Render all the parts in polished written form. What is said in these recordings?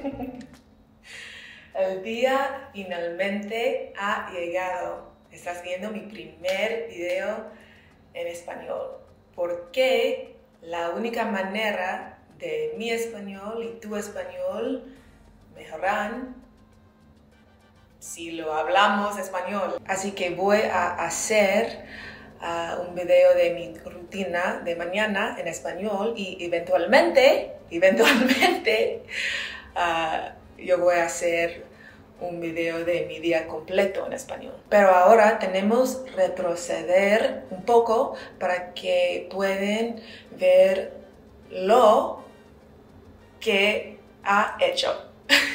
El día finalmente ha llegado. Estás viendo mi primer video en español. Porque la única manera de mi español y tu español mejoran si lo hablamos español. Así que voy a hacer un video de mi rutina de mañana en español y eventualmente yo voy a hacer un video de mi día completo en español. Pero ahora tenemos que retroceder un poco para que puedan ver lo que ha hecho.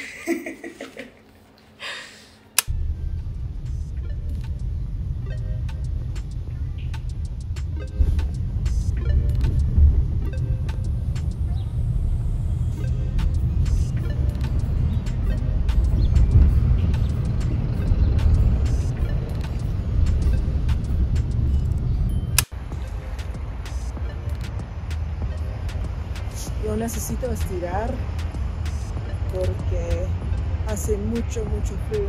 Yo necesito estirar porque hace mucho frío.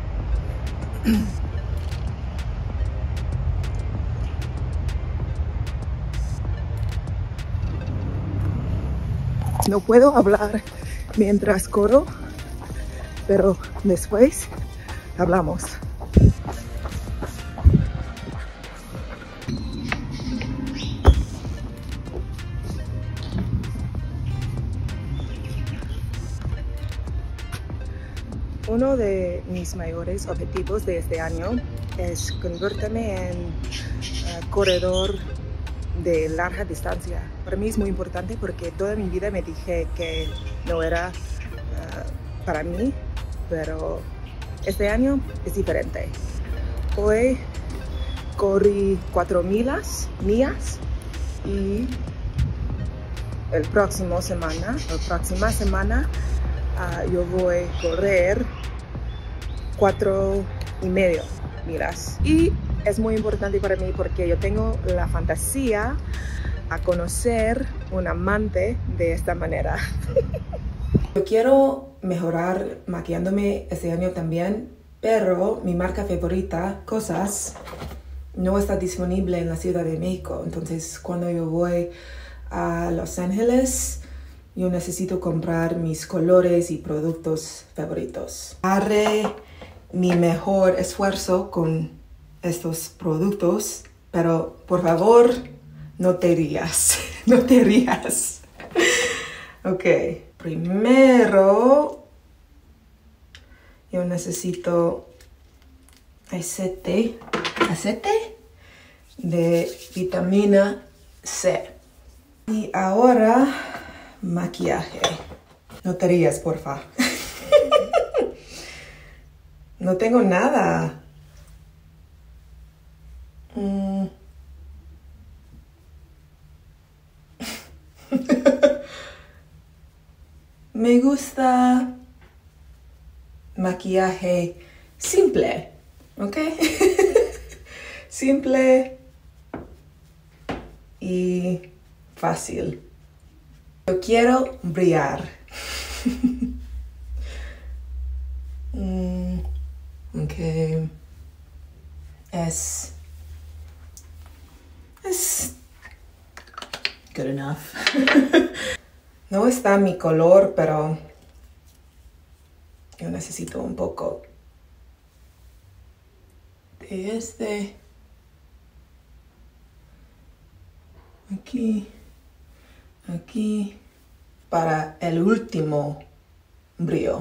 No puedo hablar mientras corro, pero después hablamos. Uno de mis mayores objetivos de este año es convertirme en corredor de larga distancia. Para mí es muy importante porque toda mi vida me dije que no era para mí, pero este año es diferente. Hoy corrí 4 millas y la próxima semana yo voy a correr 4,5 millas. Y es muy importante para mí porque yo tengo la fantasía a conocer un amante de esta manera. Yo quiero mejorar maquillándome este año también, pero mi marca favorita, Cosas, no está disponible en la Ciudad de México. Entonces, cuando yo voy a Los Ángeles, yo necesito comprar mis colores y productos favoritos. Haré mi mejor esfuerzo con estos productos, pero por favor, no te rías. No te rías. Ok, primero yo necesito aceite de vitamina C. Y ahora maquillaje. No te rías, porfa. No tengo nada. Me gusta maquillaje simple, ¿ok? Simple y fácil. Yo quiero brillar. Ok. Es good enough. No está mi color, pero yo necesito un poco de este. Aquí, para el último brillo.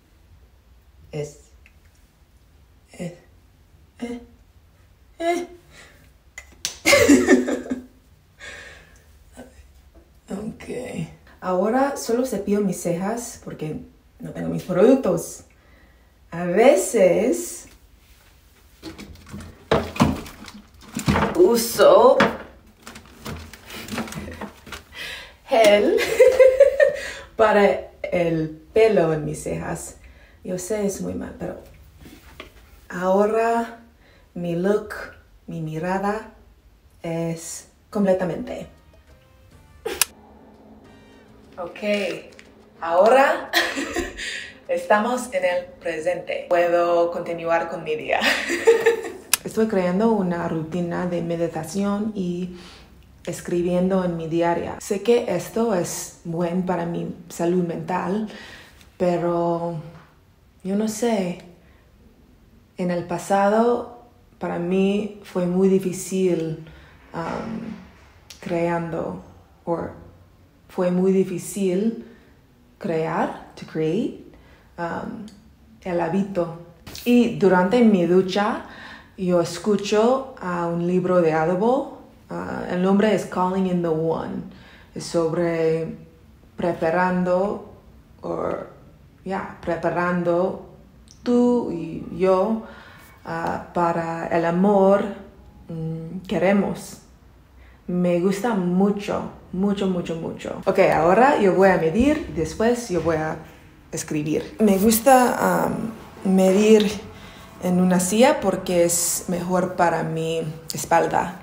Ok. Ahora solo cepillo mis cejas porque no tengo mis productos. A veces uso gel para el pelo en mis cejas. Yo sé, es muy mal, pero ahora mi look, mi mirada es completamente. Ok, ahora Estamos en el presente. Puedo continuar con mi día. Estoy creando una rutina de meditación y escribiendo en mi diaria. Sé que esto es bueno para mi salud mental, pero yo no sé. En el pasado, para mí fue muy difícil fue muy difícil crear, to create, el hábito. Y durante mi ducha, yo escucho un libro de Audible. El nombre es Calling in the One. Es sobre preparando tú y yo para el amor queremos. Me gusta mucho. Ok, ahora yo voy a medir, después yo voy a escribir. Me gusta medir en una silla porque es mejor para mi espalda.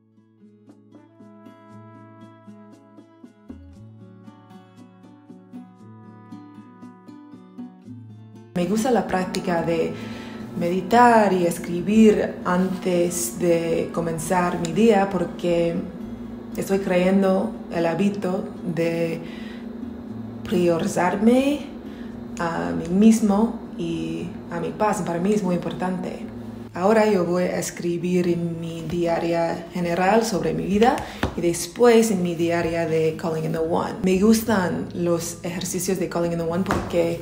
Me gusta la práctica de meditar y escribir antes de comenzar mi día porque estoy creando el hábito de priorizarme a mí mismo y a mi paz. Para mí es muy importante. Ahora yo voy a escribir en mi diaria general sobre mi vida y después en mi diaria de Calling in the One. Me gustan los ejercicios de Calling in the One porque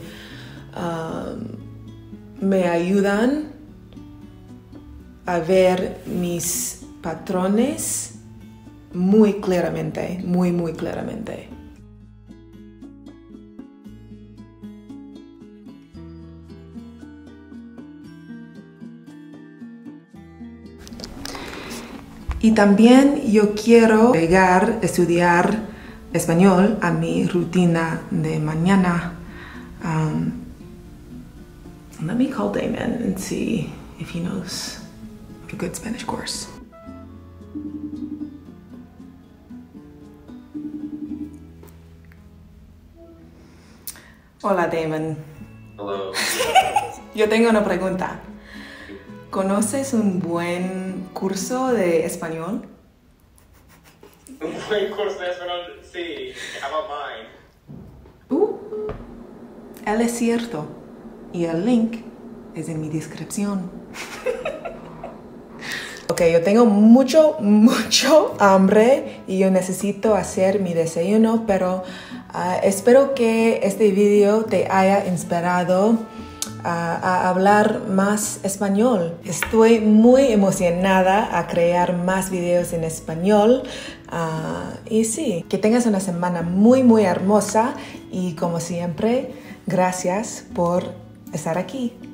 me ayudan a ver mis patrones muy claramente, muy claramente. Y también yo quiero llegar a estudiar español a mi rutina de mañana. Let me call Damon and see if he knows a good Spanish course. Hola, Damon. Hello. Yo tengo una pregunta. ¿Conoces un buen curso de español? Un buen curso de español, sí. How about mine? Él es cierto. Y el link es en mi descripción. Ok, yo tengo mucho hambre y yo necesito hacer mi desayuno, pero espero que este video te haya inspirado a hablar más español. Estoy muy emocionada a crear más videos en español. Y sí, que tengas una semana muy hermosa y como siempre, gracias por estar aquí.